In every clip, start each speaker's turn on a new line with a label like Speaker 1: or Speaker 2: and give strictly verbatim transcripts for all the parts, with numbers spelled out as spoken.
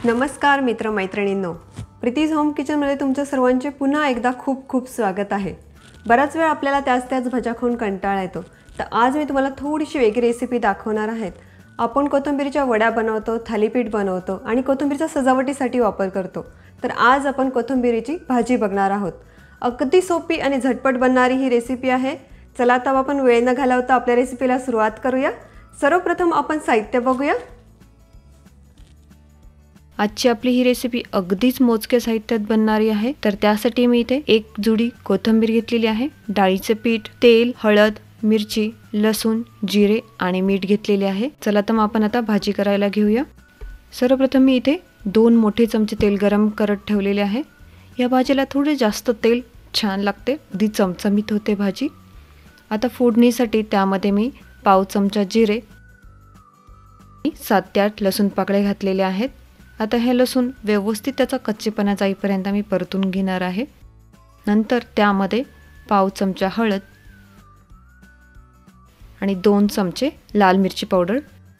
Speaker 1: नमस्कार मित्र मैत्रिणींनो, प्रीतीज होम किचनमध्ये तुमच्या सर्वांचे पुन्हा एकदा खूप खूप स्वागत आहे। बराच वेळ आपल्याला त्याच त्याच भाज्या खाऊन कंटाळा येतो, तर आज मी तुम्हाला थोडीशी वेगळी रेसिपी दाखवणार आहे। आपण कोथिंबीरच्या वड्या बनवतो, थालीपीठ बनवतो आणि कोथिंबीरचा सजावटीसाठी वापर करतो। तर आज आपण कोथिंबीरीची भाजी बघणार आहोत। अगदी सोपी आणि झटपट बनणारी ही रेसिपी आहे। चला आता आपण वेळ न घालवता आपल्या रेसिपीला सुरुवात करूया। सर्वप्रथम आपण साहित्य बघूया।
Speaker 2: आजची आपली ही रेसिपी अगदीच मोजक्या साहित्यात बनणारी आहे। तर त्यासाठी मी इथे एक जुडी कोथिंबीर घेतलेली आहे, डाळीचे पीठ, तेल, हळद, मिरची, लसूण, जिरे आणि मीठ घेतलेले आहे। चला तर मग आपण आता भाजी करायला घेऊया। सर्वप्रथम मी इथे दोन मोठे चमचे तेल गरम करत ठेवलेले आहे। या भाजीला थोडे जास्त तेल छान लागते, अगदी चमचमीत होते भाजी। आता फोडणीसाठी त्यामध्ये मी पाव चमचा जिरे, सात ते आठ लसूण पाकळ्या घातलेल्या आहेत। आता हे लसूण व्यवस्थित त्याचा कच्चेपणा जाईपर्यंत मी परतून घेणार आहे। नंतर त्यामध्ये पाव चमचा हळद आणि दोन चमचे लाल मिरची पावडर।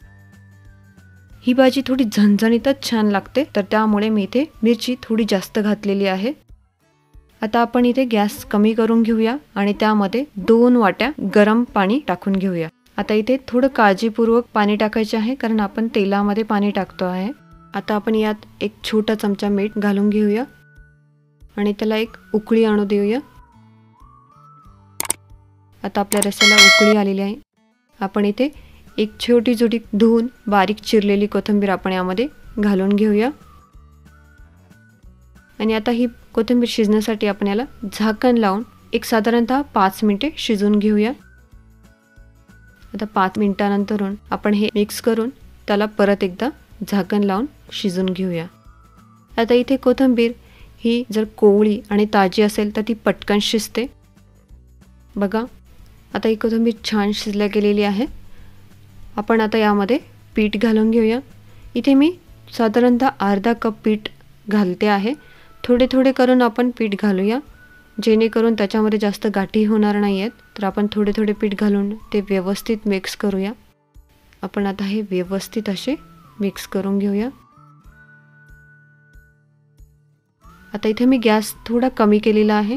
Speaker 2: ही भाजी थोडी झणझणीतच छान लागते, तर त्यामुळे मी इथे मिरची थोडी जास्त घातलेली आहे। आता आपण इथे गॅस कमी करून घेऊया आणि त्यामध्ये दोन वाट्या गरम पाणी टाकून घेऊया। आता इथे थोडं काळजीपूर्वक पाणी टाकायचे आहे, कारण आपण तेलामध्ये पाणी टाकतो आहे। आता आपण यात एक छोटा चमचा मीठ घालून घेऊया आणि त्याला एक उकळी आणू देऊया। आता आपल्या रस्याला उकळी आलेली आहे। आपण इथे एक छोटी जुडी धुवून बारीक चिरलेली कोथिंबीर आपण यामध्ये घालून घेऊया आणि आता ही कोथिंबीर शिजण्यासाठी आपण याला झाकण लावून एक साधारणतः पाच मिनिटे शिजवून घेऊया। आता पाच मिनिटांनंतरून आपण हे मिक्स करून त्याला परत एकदा झाकण लावून शिजून घेऊया। आता इथे कोथिंबीर ही जर कोवळी आणि ताजी असेल तर ती पटकन शिजते। बघा, आता ही कोथिंबीर छान शिजल्या गेलेली आहे। आपण आता यामध्ये पीठ घालून घेऊया। इथे मी साधारणतः अर्धा कप पीठ घालते आहे। थोडे थोडे करून आपण पीठ घालूया, जेणेकरून त्याच्यामध्ये जास्त गाठी होणार नाही आहेत। तर आपण थोडे थोडे पीठ घालून ते व्यवस्थित मिक्स करूया। आपण आता हे व्यवस्थित असे मिक्स करून घेऊया। आता इथे मी गॅस थोडा कमी केलेला आहे।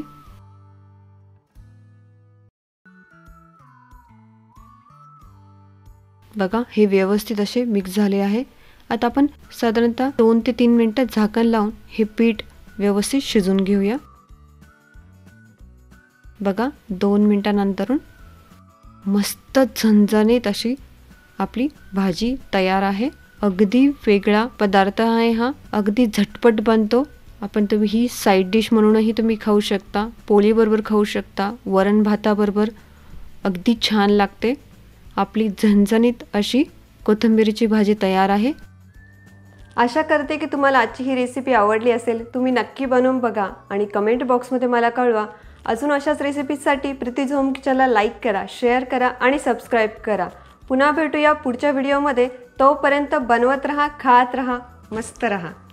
Speaker 2: बघा, हे व्यवस्थित असे मिक्स झाले आहे। आता आपण साधारणतः दोन ते तीन मिनिटं झाकण लावून हे पीठ व्यवस्थित शिजवून घेऊया। बघा, दोन मिनिटांनंतरून मस्त झणझणीत अशी आपली भाजी तयार आहे। अगदी वेगळा पदार्थ आहे हा, अगदी झटपट बनतो। आपण तुम्ही ही साइड डिश म्हणूनही तुम्ही खाऊ शकता, पोळी बरोबर खाऊ शकता, वरण भाताबरोबर अगदी छान लागते। आपली झणझणीत अशी कोथिंबीरीची भाजी तयार आहे।
Speaker 1: आशा करते की तुम्हाला आजची ही रेसिपी आवडली असेल। तुम्ही नक्की बनवून बघा आणि कमेंट बॉक्समध्ये मला कळवा। अजून अशाच रेसिपीजसाठी प्रीतीज होम किचनला लाईक करा, शेअर करा आणि सबस्क्राईब करा। पुन्हा भेटूया पुढच्या व्हिडिओमध्ये। तोपर्यंत बनवत रहा, खात रहा, मस्त रहा।